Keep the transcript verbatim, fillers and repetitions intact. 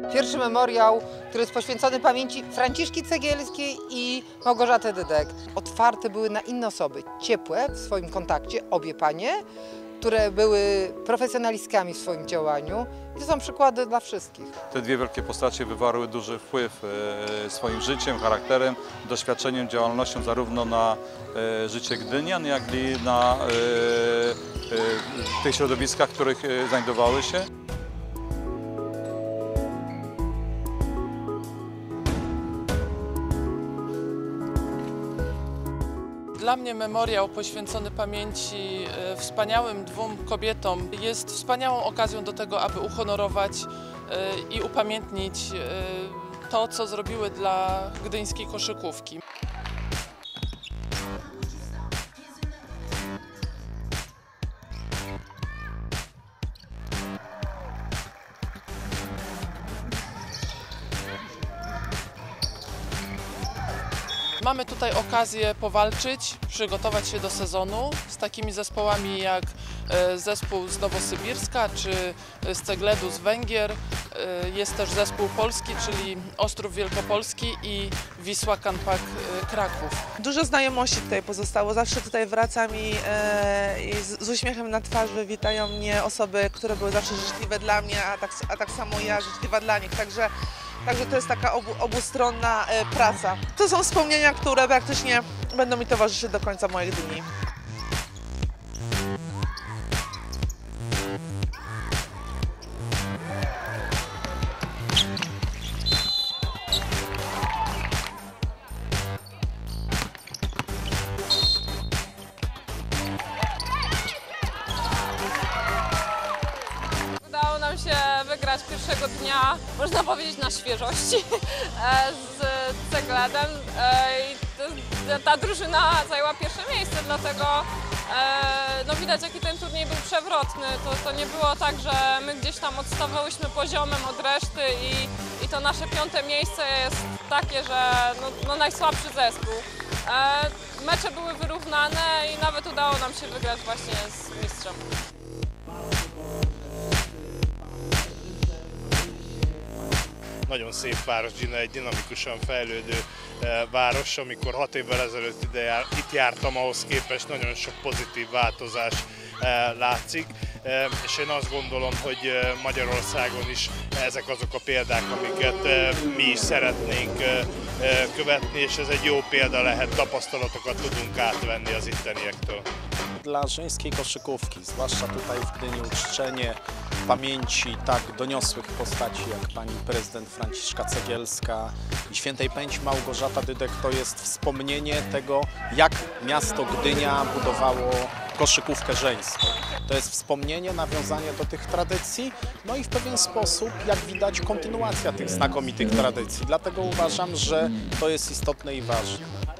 Pierwszy memoriał, który jest poświęcony pamięci Franciszki Cegielskiej i Małgorzaty Dydek. Otwarte były na inne osoby, ciepłe w swoim kontakcie, obie panie, które były profesjonalistkami w swoim działaniu. I to są przykłady dla wszystkich. Te dwie wielkie postacie wywarły duży wpływ swoim życiem, charakterem, doświadczeniem, działalnością zarówno na życie gdynian, jak i na tych środowiskach, w których znajdowały się. Dla mnie memoriał poświęcony pamięci wspaniałym dwóm kobietom jest wspaniałą okazją do tego, aby uhonorować i upamiętnić to, co zrobiły dla gdyńskiej koszykówki. Mamy tutaj okazję powalczyć, przygotować się do sezonu z takimi zespołami jak zespół z Nowosybirska czy z Cegledu z Węgier. Jest też zespół polski, czyli Ostrów Wielkopolski i Wisła Kanpak Kraków. Dużo znajomości tutaj pozostało. Zawsze tutaj wracam i, e, i z, z uśmiechem na twarzy witają mnie osoby, które były zawsze życzliwe dla mnie, a tak, a tak samo ja życzliwa dla nich. Także Także to jest taka obu, obustronna e, praca. To są wspomnienia, które praktycznie będą mi towarzyszyć do końca moich dni. Udało nam się wygrać pierwszego dnia, można powiedzieć, na świeżości z Cegledem. I ta drużyna zajęła pierwsze miejsce, dlatego no widać, jaki ten turniej był przewrotny. To, to nie było tak, że my gdzieś tam odstawałyśmy poziomem od reszty i, i to nasze piąte miejsce jest takie, że no, no najsłabszy zespół. Mecze były wyrównane i nawet udało nam się wygrać właśnie z mistrzem. Nagyon szép város Gdynia, egy dinamikusan fejlődő város. Amikor hat évvel ezelőtt ide jár, itt jártam, ahhoz képest nagyon sok pozitív változás látszik. És én azt gondolom, hogy Magyarországon is ezek azok a példák, amiket mi is szeretnénk követni, és ez egy jó példa lehet, tapasztalatokat tudunk átvenni az itteniektől. Dla żeńskiej koszykówki, zwłaszcza tutaj w Gdyni, uczczenie pamięci tak doniosłych postaci jak pani prezydent Franciszka Cegielska i świętej pamięci Małgorzata Dydek to jest wspomnienie tego, jak miasto Gdynia budowało koszykówkę żeńską. To jest wspomnienie, nawiązanie do tych tradycji, no i w pewien sposób, jak widać, kontynuacja tych znakomitych tradycji. Dlatego uważam, że to jest istotne i ważne.